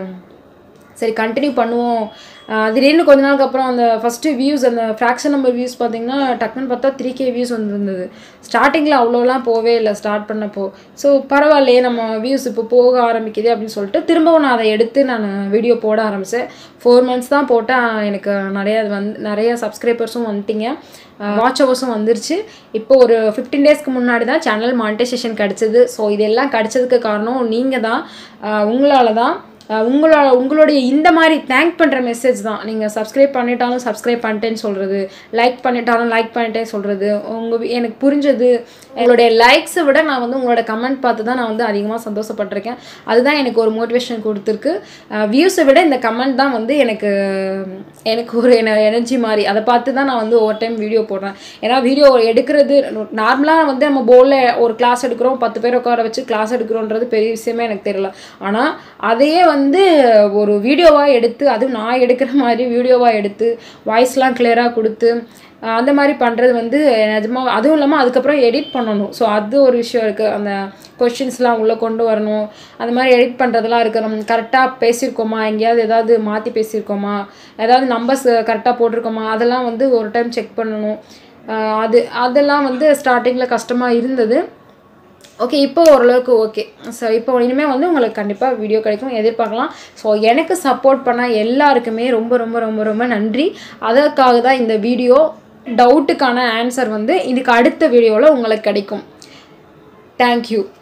சரி கண்டினியூ பண்ணுவோம். திடீர்னு கொஞ்ச நாளுக்கு அப்புறம் அந்த ஃபஸ்ட்டு வியூஸ் அந்த ஃப்ராக்ஷன் நம்பர் வியூஸ் பார்த்திங்கன்னா டக்குன்னு பார்த்தா த்ரீ கே வியூஸ் வந்துருந்தது. ஸ்டார்டிங்கில் அவ்வளோலாம் போவே இல்லை ஸ்டார்ட் பண்ணப்போ. ஸோ பரவாயில்லையே நம்ம வியூஸ் இப்போ போக ஆரம்பிக்குது அப்படின்னு சொல்லிட்டு திரும்பவும் நான் அதை எடுத்து நான் வீடியோ போட ஆரம்பித்தேன். ஃபோர் மந்த்ஸ் தான் போட்டால் எனக்கு நிறையா வந்து நிறையா சப்ஸ்கிரைபர்ஸும் வந்துட்டிங்க, வாட்ச் ஹவர்ஸும் வந்துருச்சு. இப்போ ஒரு ஃபிஃப்டீன் டேஸ்க்கு முன்னாடி தான் சேனல் மானிட்டைசேஷன் கிடச்சிது. ஸோ இதெல்லாம் கிடச்சதுக்கு காரணம் நீங்கள் தான், உங்களால் தான். உங்களோட உங்களுடைய இந்த மாதிரி தேங்க் பண்ணுற மெசேஜ் தான். நீங்கள் சப்ஸ்கிரைப் பண்ணிட்டாலும் சப்ஸ்கிரைப் பண்ணிட்டேன்னு சொல்கிறது, லைக் பண்ணிட்டாலும் லைக் பண்ணிட்டேன்னு சொல்கிறது உங்கள் எனக்கு புரிஞ்சது. உங்களுடைய லைக்ஸை விட நான் வந்து உங்களோட கமெண்ட் பார்த்து தான் நான் வந்து அதிகமாக சந்தோஷப்பட்டிருக்கேன். அதுதான் எனக்கு ஒரு மோட்டிவேஷன் கொடுத்துருக்கு. வியூஸை விட இந்த கமெண்ட் தான் வந்து எனக்கு எனக்கு ஒரு எனர்ஜி மாதிரி. அதை பார்த்து தான் நான் வந்து ஒவ்வொரு டைம் வீடியோ போடுறேன். ஏன்னா வீடியோ எடுக்கிறது நார்மலாக வந்து நம்ம போர்டில் ஒரு கிளாஸ் எடுக்கிறோம், பத்து பேர் உட்கார வச்சு கிளாஸ் எடுக்கிறோன்றது பெரிய விஷயமே எனக்கு தெரியல. ஆனால் அதையே வந்து ஒரு வீடியோவாக எடுத்து, அதுவும் நான் எடுக்கிற மாதிரி வீடியோவாக எடுத்து வாய்ஸ்லாம் கிளியராக கொடுத்து அந்த மாதிரி பண்ணுறது வந்து நிஜமாக, அதுவும் இல்லாமல் அதுக்கப்புறம் எடிட் பண்ணணும். ஸோ அது ஒரு விஷயம் இருக்குது. அந்த கொஷின்ஸ்லாம் உள்ளே கொண்டு வரணும், அந்த மாதிரி எடிட் பண்ணுறதுலாம் இருக்குது. நம்ம கரெக்டாக பேசியிருக்கோமா, எங்கேயாவது ஏதாவது மாற்றி பேசியிருக்கோமா, ஏதாவது நம்பர்ஸ் கரெக்டாக போட்டிருக்கோமா, அதெல்லாம் வந்து ஒரு டைம் செக் பண்ணணும். அது அதெல்லாம் வந்து ஸ்டார்டிங்கில் கஷ்டமாக இருந்தது. ஓகே, இப்போ ஓரளவுக்கு ஓகே. ஸோ இப்போ இனிமேல் வந்து உங்களுக்கு கண்டிப்பாக வீடியோ கிடைக்கும், எதிர்பார்க்கலாம். ஸோ எனக்கு சப்போர்ட் பண்ண எல்லாருக்குமே ரொம்ப ரொம்ப ரொம்ப ரொம்ப நன்றி. அதற்காக தான் இந்த வீடியோ. டவுட்டுக்கான ஆன்சர் வந்து இதுக்கு அடுத்த வீடியோவில் உங்களுக்கு கிடைக்கும். தேங்க்யூ.